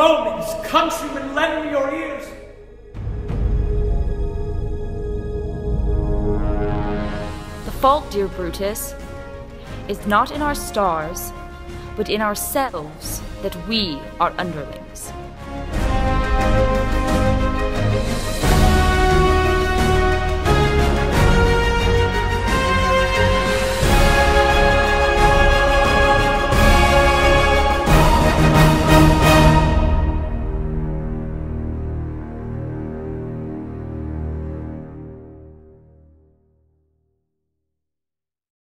Romans, countrymen, lend me your ears. The fault, dear Brutus, is not in our stars, but in ourselves that we are underlings.